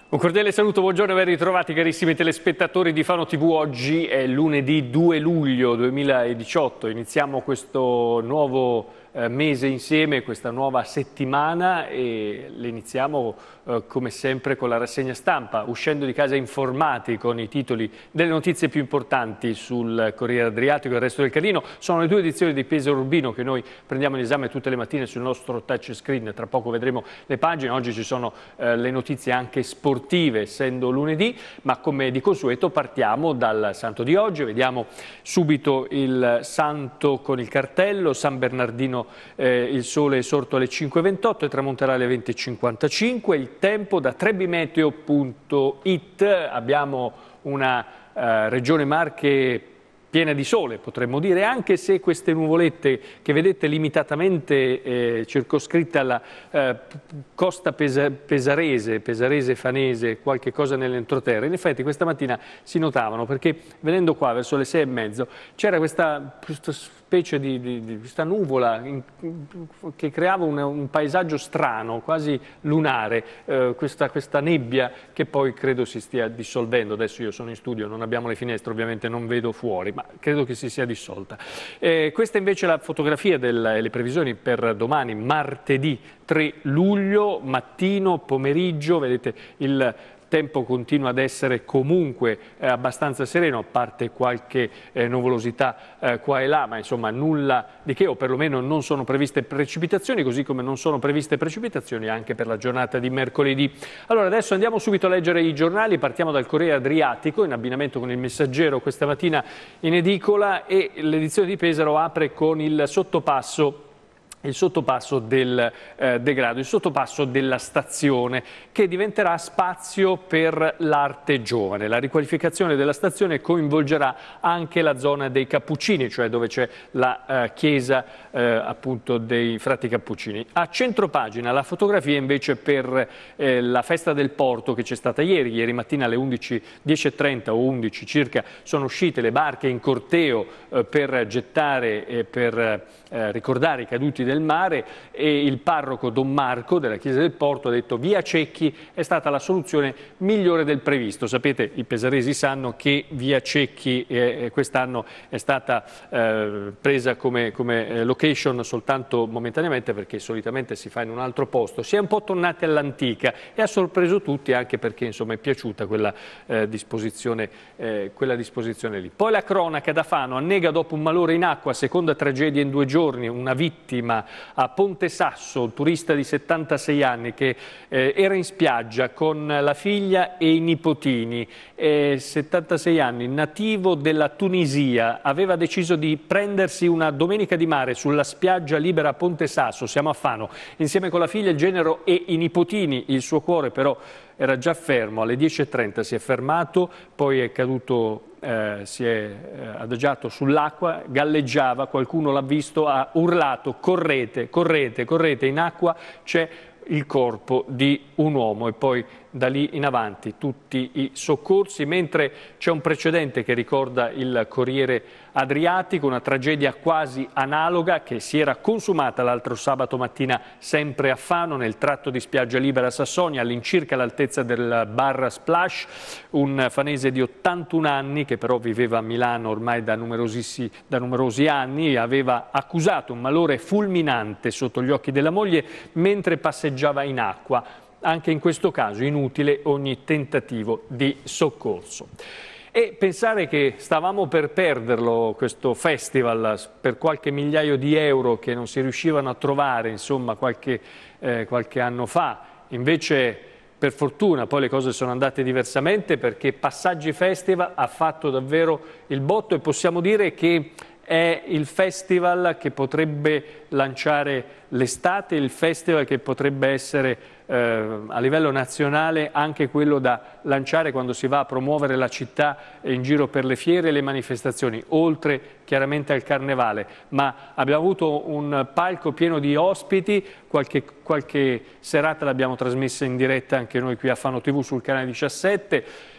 Un cordiale saluto, buongiorno e ben ritrovati carissimi telespettatori di Fano TV. Oggi è lunedì 2 luglio 2018, iniziamo questo nuovo mese insieme, questa nuova settimana e le iniziamo come sempre con la rassegna stampa, uscendo di casa informati con i titoli delle notizie più importanti sul Corriere Adriatico e il resto del Carlino. Sono le due edizioni di Pesaro Urbino che noi prendiamo in esame tutte le mattine sul nostro touchscreen, tra poco vedremo le pagine. Oggi ci sono le notizie anche sportive, essendo lunedì, ma come di consueto partiamo dal santo di oggi. Vediamo subito il santo con il cartello: San Bernardino, il sole è sorto alle 5:28 e tramonterà alle 20:55. Il tempo da trebimeteo.it, abbiamo una regione Marche piena di sole, potremmo dire, anche se queste nuvolette che vedete limitatamente circoscritte alla costa pesarese, fanese, qualche cosa nell'entroterra, in effetti questa mattina si notavano, perché venendo qua verso le 6:30 c'era questa specie di questa nuvola che creava un paesaggio strano, quasi lunare, questa nebbia che poi credo si stia dissolvendo. Adesso io sono in studio, non abbiamo le finestre, ovviamente non vedo fuori, ma credo che si sia dissolta. Questa invece è la fotografia delle previsioni per domani, martedì 3 luglio, mattino, pomeriggio. Vedete il tempo continua ad essere comunque abbastanza sereno, a parte qualche nuvolosità qua e là, ma insomma nulla di che, o perlomeno non sono previste precipitazioni, così come non sono previste precipitazioni anche per la giornata di mercoledì. Allora adesso andiamo subito a leggere i giornali, partiamo dal Corriere Adriatico in abbinamento con il Messaggero questa mattina in edicola, e l'edizione di Pesaro apre con il sottopasso del degrado, il sottopasso della stazione, che diventerà spazio per l'arte giovane. La riqualificazione della stazione coinvolgerà anche la zona dei Cappuccini, cioè dove c'è la chiesa appunto dei frati Cappuccini. A centropagina la fotografia invece per la festa del porto che c'è stata ieri mattina alle 10:30 o 11 circa sono uscite le barche in corteo per gettare e per ricordare i caduti del mare, e il parroco Don Marco della Chiesa del Porto ha detto: via Cecchi è stata la soluzione migliore del previsto. Sapete, i pesaresi sanno che via Cecchi quest'anno è stata presa come location soltanto momentaneamente, perché solitamente si fa in un altro posto. Si è un po' tornati all'antica e ha sorpreso tutti, anche perché insomma è piaciuta quella disposizione lì. Poi la cronaca da Fano: annega dopo un malore in acqua, seconda tragedia in 2 giorni, una vittima a Ponte Sasso, turista di 76 anni che era in spiaggia con la figlia e i nipotini. 76 anni, nativo della Tunisia, aveva deciso di prendersi una domenica di mare sulla spiaggia libera a Ponte Sasso, siamo a Fano, insieme con la figlia, il genero e i nipotini. Il suo cuore però era già fermo, alle 10:30 si è fermato, poi è caduto, si è adagiato sull'acqua, galleggiava, qualcuno l'ha visto, ha urlato: correte, correte, correte, in acqua c'è il corpo di un uomo. E poi da lì in avanti tutti i soccorsi, mentre c'è un precedente che ricorda il Corriere Adriatico, una tragedia quasi analoga che si era consumata l'altro sabato mattina sempre a Fano, nel tratto di spiaggia libera Sassonia, all'incirca all'altezza del bar Splash. Un fanese di 81 anni che però viveva a Milano ormai da numerosi anni, aveva accusato un malore fulminante sotto gli occhi della moglie mentre passeggiava in acqua. Anche in questo caso inutile ogni tentativo di soccorso. E pensare che stavamo per perderlo questo festival per qualche migliaio di euro che non si riuscivano a trovare, insomma, qualche anno fa. Invece, per fortuna, poi le cose sono andate diversamente, perché Passaggi Festival ha fatto davvero il botto, e possiamo dire che è il festival che potrebbe lanciare l'estate, il festival che potrebbe essere a livello nazionale anche quello da lanciare quando si va a promuovere la città in giro per le fiere e le manifestazioni, oltre chiaramente al carnevale. Ma abbiamo avuto un palco pieno di ospiti, qualche serata l'abbiamo trasmessa in diretta anche noi qui a Fano TV sul canale 17.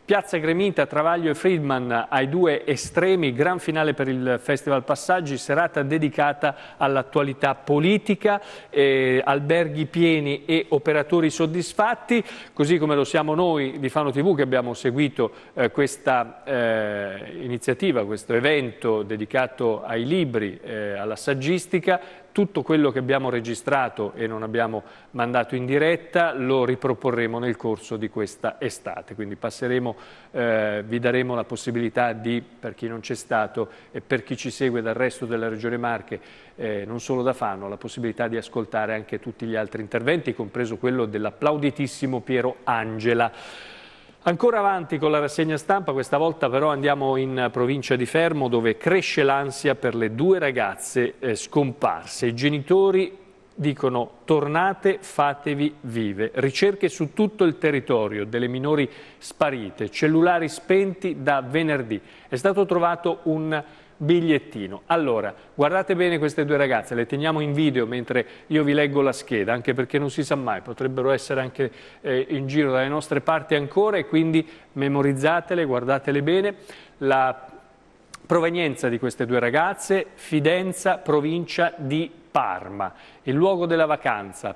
Piazza Gremita, Travaglio e Friedman ai due estremi, gran finale per il Festival Passaggi, serata dedicata all'attualità politica, alberghi pieni e operatori soddisfatti, così come lo siamo noi di Fano TV che abbiamo seguito questa iniziativa, questo evento dedicato ai libri, alla saggistica. Tutto quello che abbiamo registrato e non abbiamo mandato in diretta lo riproporremo nel corso di questa estate, quindi passeremo, vi daremo la possibilità di, per chi non c'è stato e per chi ci segue dal resto della Regione Marche, non solo da Fano, la possibilità di ascoltare anche tutti gli altri interventi, compreso quello dell'applauditissimo Piero Angela. Ancora avanti con la rassegna stampa, questa volta però andiamo in provincia di Fermo dove cresce l'ansia per le due ragazze scomparse. I genitori dicono tornate, fatevi vive. Ricerche su tutto il territorio delle minori sparite, cellulari spenti da venerdì. È stato trovato un bigliettino. Allora, guardate bene queste due ragazze, le teniamo in video mentre io vi leggo la scheda, anche perché non si sa mai, potrebbero essere anche in giro dalle nostre parti ancora e quindi memorizzatele, guardatele bene. La provenienza di queste due ragazze, Fidenza, provincia di Parma. Il luogo della vacanza,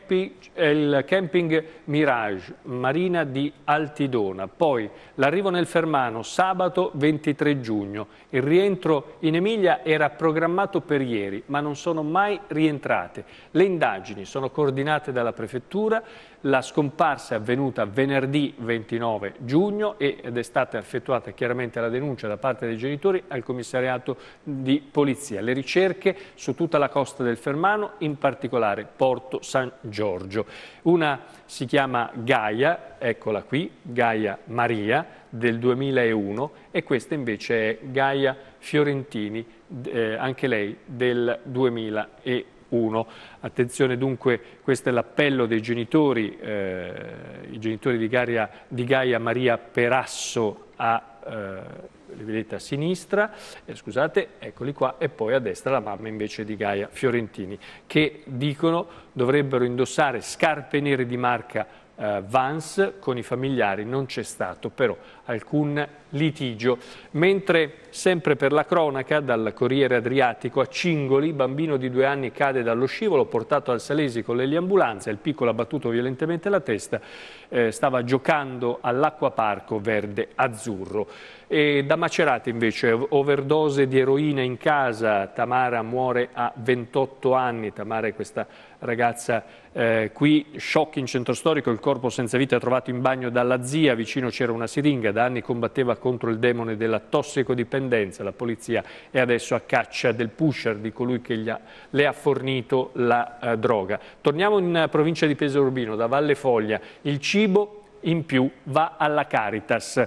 il camping Mirage, Marina di Altidona. Poi l'arrivo nel Fermano, sabato 23 giugno. Il rientro in Emilia era programmato per ieri, ma non sono mai rientrate. Le indagini sono coordinate dalla Prefettura. La scomparsa è avvenuta venerdì 29 giugno ed è stata effettuata chiaramente la denuncia da parte dei genitori al commissariato di polizia. Le ricerche su tutta la costa del Fermano, in particolare Porto San Giorgio. Una si chiama Gaia, eccola qui, Gaia Maria del 2001 e questa invece è Gaia Fiorentini, anche lei del 2001. Attenzione dunque, questo è l'appello dei genitori, i genitori di Gaia Maria Perasso li vedete a sinistra, scusate, eccoli qua, e poi a destra la mamma invece di Gaia Fiorentini, che dicono dovrebbero indossare scarpe nere di marca Vans con i familiari. Non c'è stato però alcun litigio. Mentre sempre per la cronaca, dal Corriere Adriatico, a Cingoli, bambino di 2 anni cade dallo scivolo, portato al Salesi con l'eliambulanza, il piccolo ha battuto violentemente la testa, stava giocando all'acquaparco verde azzurro. E da Macerata invece, overdose di eroina in casa, Tamara muore a 28 anni, Tamara è questa ragazza qui, shock in centro storico, il corpo senza vita trovato in bagno dalla zia, vicino c'era una siringa, da anni combatteva contro il demone della tossicodipendenza, la polizia è adesso a caccia del pusher, di colui che le ha fornito la droga. Torniamo in provincia di Pesaro Urbino, da Valle Foglia, il cibo in più va alla Caritas.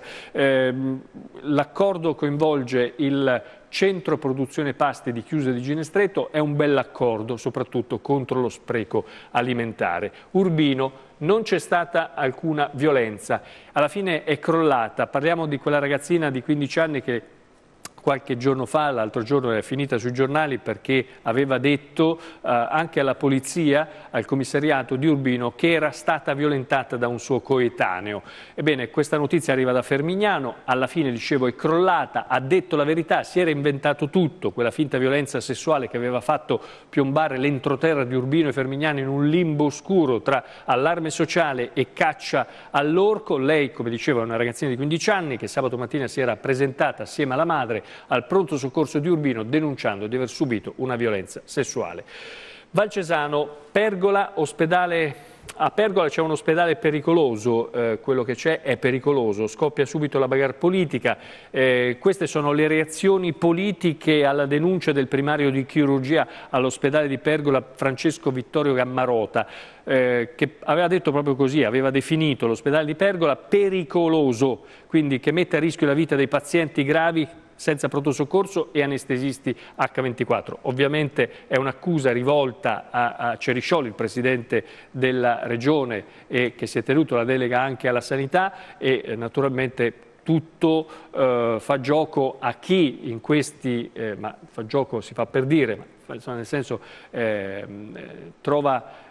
L'accordo coinvolge il Centro Produzione Pasti di Chiusa di Ginestretto, è un bell'accordo soprattutto contro lo spreco alimentare. Urbino, non c'è stata alcuna violenza, alla fine è crollata. Parliamo di quella ragazzina di 15 anni che qualche giorno fa, l'altro giorno è finita sui giornali perché aveva detto anche alla polizia, al commissariato di Urbino, che era stata violentata da un suo coetaneo. Ebbene, questa notizia arriva da Fermignano, alla fine, dicevo, è crollata, ha detto la verità, si era inventato tutto, quella finta violenza sessuale che aveva fatto piombare l'entroterra di Urbino e Fermignano in un limbo oscuro tra allarme sociale e caccia all'orco. Lei, come dicevo, è una ragazzina di 15 anni che sabato mattina si era presentata assieme alla madre al pronto soccorso di Urbino denunciando di aver subito una violenza sessuale. Valcesano, Pergola, ospedale. A Pergola c'è un ospedale pericoloso, quello che c'è è pericoloso, scoppia subito la bagarre politica. Queste sono le reazioni politiche alla denuncia del primario di chirurgia all'ospedale di Pergola, Francesco Vittorio Gammarota, che aveva detto proprio così, aveva definito l'ospedale di Pergola pericoloso, quindi che mette a rischio la vita dei pazienti gravi senza pronto soccorso e anestesisti H24. Ovviamente è un'accusa rivolta a Ceriscioli, il presidente della regione, e che si è tenuto la delega anche alla sanità, e naturalmente tutto fa gioco a chi in questi, ma fa gioco si fa per dire, ma nel senso trova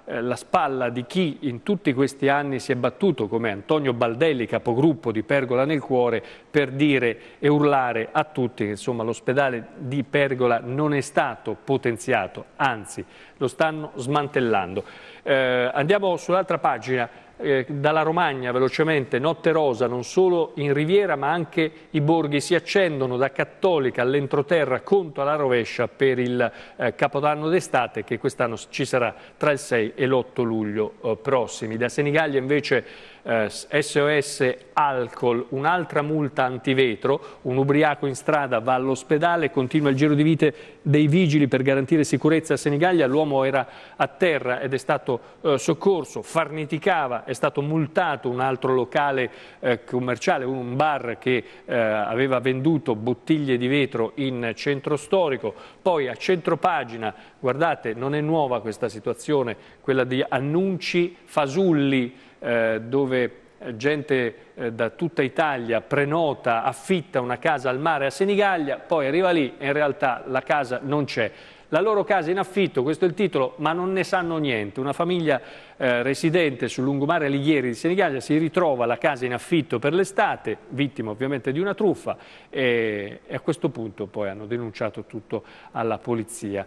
la spalla di chi in tutti questi anni si è battuto, come Antonio Baldelli, capogruppo di Pergola nel Cuore, per dire e urlare a tutti che insomma l'ospedale di Pergola non è stato potenziato, anzi lo stanno smantellando. Andiamo sull'altra pagina. Dalla Romagna velocemente, notte rosa non solo in Riviera ma anche i borghi si accendono da Cattolica all'entroterra, conto alla rovescia per il Capodanno d'estate che quest'anno ci sarà tra il 6 e l'8 luglio prossimi. Da Senigallia invece SOS Alcol, un'altra multa antivetro, un ubriaco in strada va all'ospedale, continua il giro di vite dei vigili per garantire sicurezza a Senigallia, l'uomo era a terra ed è stato soccorso, farneticava, è stato multato un altro locale commerciale, un bar che aveva venduto bottiglie di vetro in centro storico. Poi a centropagina, guardate, non è nuova questa situazione, quella di annunci fasulli dove gente da tutta Italia prenota, affitta una casa al mare a Senigallia, poi arriva lì e in realtà la casa non c'è. La loro casa in affitto, questo è il titolo, ma non ne sanno niente. Una famiglia residente sul lungomare Alighieri di Senigallia si ritrova la casa in affitto per l'estate, vittima ovviamente di una truffa, e a questo punto poi hanno denunciato tutto alla polizia.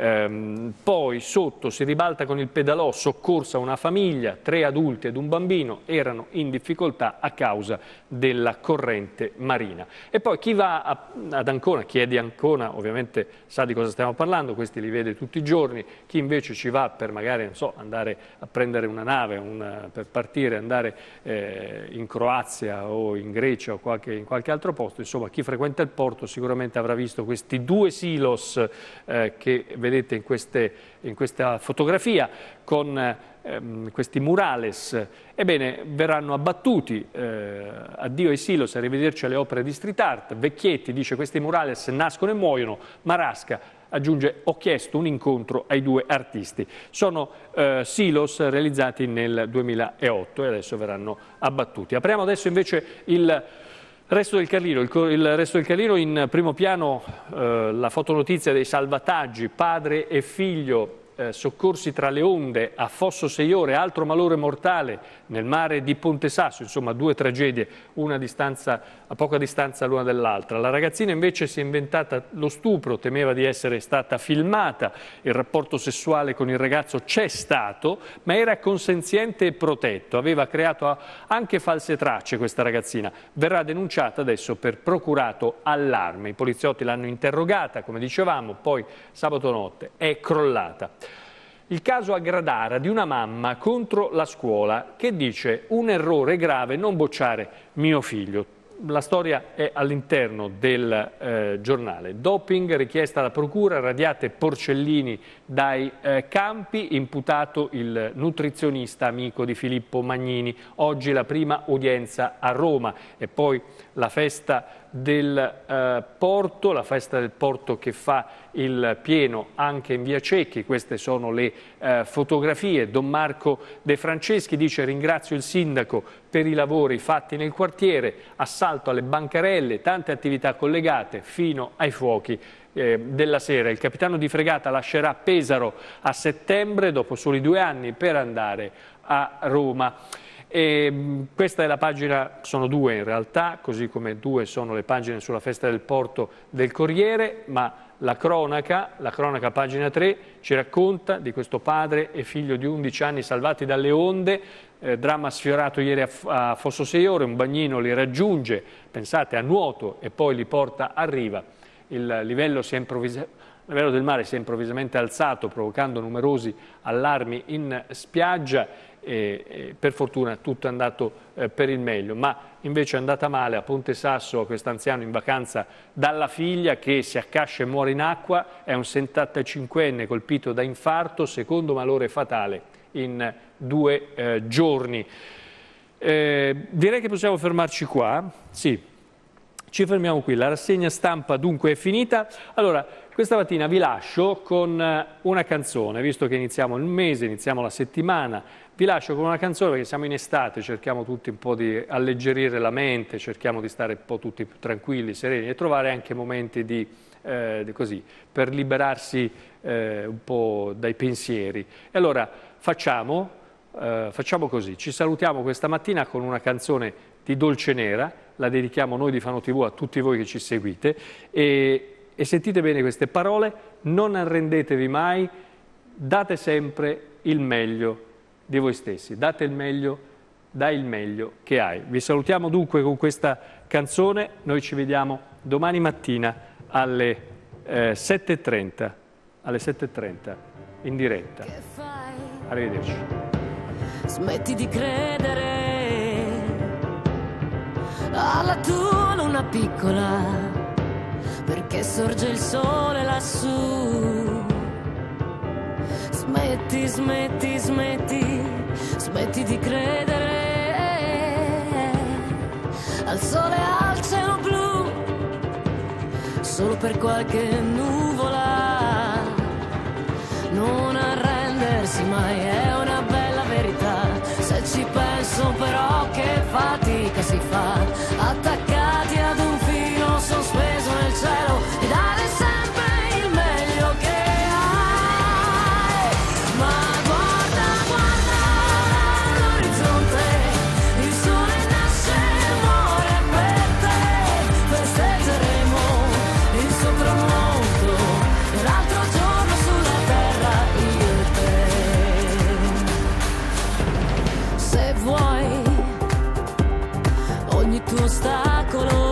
Poi sotto si ribalta con il pedalò, soccorsa una famiglia, 3 adulti ed un bambino erano in difficoltà a causa della corrente marina. E poi chi va ad Ancona, chi è di Ancona ovviamente sa di cosa stiamo parlando, questi li vede tutti i giorni, chi invece ci va per magari non so, andare a prendere una nave, per partire, andare in Croazia o in Grecia o in qualche altro posto, insomma chi frequenta il porto sicuramente avrà visto questi 2 silos che vedete in questa fotografia con questi murales. Ebbene, verranno abbattuti, addio ai silos, arrivederci alle opere di street art. Vecchietti dice questi murales nascono e muoiono, Marasca aggiunge ho chiesto un incontro ai 2 artisti. Sono silos realizzati nel 2008 e adesso verranno abbattuti. Apriamo adesso invece il resto del Carlino, il resto del Carlino in primo piano la fotonotizia dei salvataggi, padre e figlio soccorsi tra le onde a Fosso Seiore, altro malore mortale nel mare di Ponte Sasso, insomma 2 tragedie, una a poca distanza l'una dall'altra. La ragazzina invece si è inventata lo stupro, temeva di essere stata filmata, il rapporto sessuale con il ragazzo c'è stato, ma era consenziente e protetto, aveva creato anche false tracce questa ragazzina, verrà denunciata adesso per procurato allarme, i poliziotti l'hanno interrogata come dicevamo, poi sabato notte è crollata. Il caso a Gradara di una mamma contro la scuola che dice un errore grave non bocciare mio figlio. La storia è all'interno del giornale. Doping, richiesta alla procura, radiate Porcellini dai campi, imputato il nutrizionista amico di Filippo Magnini. Oggi la prima udienza a Roma e poi la festa del porto, la festa del porto che fa il pieno anche in via Cecchi. Queste sono le fotografie. Don Marco De Franceschi dice ringrazio il sindaco per i lavori fatti nel quartiere, assalto alle bancarelle, tante attività collegate fino ai fuochi della sera. Il capitano di fregata lascerà Pesaro a settembre dopo soli 2 anni per andare a Roma. Questa è la pagina, sono 2 in realtà, così come 2 sono le pagine sulla festa del porto del Corriere, ma la cronaca pagina 3 ci racconta di questo padre e figlio di 11 anni salvati dalle onde, dramma sfiorato ieri a Fosso Seiore, un bagnino li raggiunge, pensate a nuoto e poi li porta a riva, il livello del mare si è improvvisamente alzato provocando numerosi allarmi in spiaggia e per fortuna tutto è andato per il meglio, ma invece è andata male a Ponte Sasso a quest'anziano in vacanza dalla figlia che si accascia e muore in acqua, è un 75enne colpito da infarto, secondo malore fatale in 2 giorni. Direi che possiamo fermarci qua, sì. Ci fermiamo qui, la rassegna stampa dunque è finita. Allora, questa mattina vi lascio con una canzone, visto che iniziamo il mese, iniziamo la settimana, vi lascio con una canzone perché siamo in estate, cerchiamo tutti un po' di alleggerire la mente, cerchiamo di stare un po' tutti più tranquilli, sereni e trovare anche momenti così, per liberarsi un po' dai pensieri. E allora, facciamo così, ci salutiamo questa mattina con una canzone di Dolce Nera, la dedichiamo noi di Fano TV a tutti voi che ci seguite e sentite bene queste parole: non arrendetevi mai, date sempre il meglio di voi stessi, date il meglio, dai il meglio che hai. Vi salutiamo dunque con questa canzone, noi ci vediamo domani mattina alle 7:30, in diretta. Arrivederci. Smetti di credere alla tua luna piccola, perché sorge il sole lassù. Smetti, smetti, smetti, smetti di credere al sole e al cielo blu, solo per qualche nuvola. Non arrendersi mai, è una bella verità. Se ci penso però che fatica si fa, attaccati ad un filo sospeso nel cielo, e dare sempre il meglio che hai. Ma guarda, guarda l'orizzonte, il sole nasce e muore per te. Festeggeremo il suo tramonto, l'altro giorno sulla terra, io e te. Se vuoi, ogni tuo ostacolo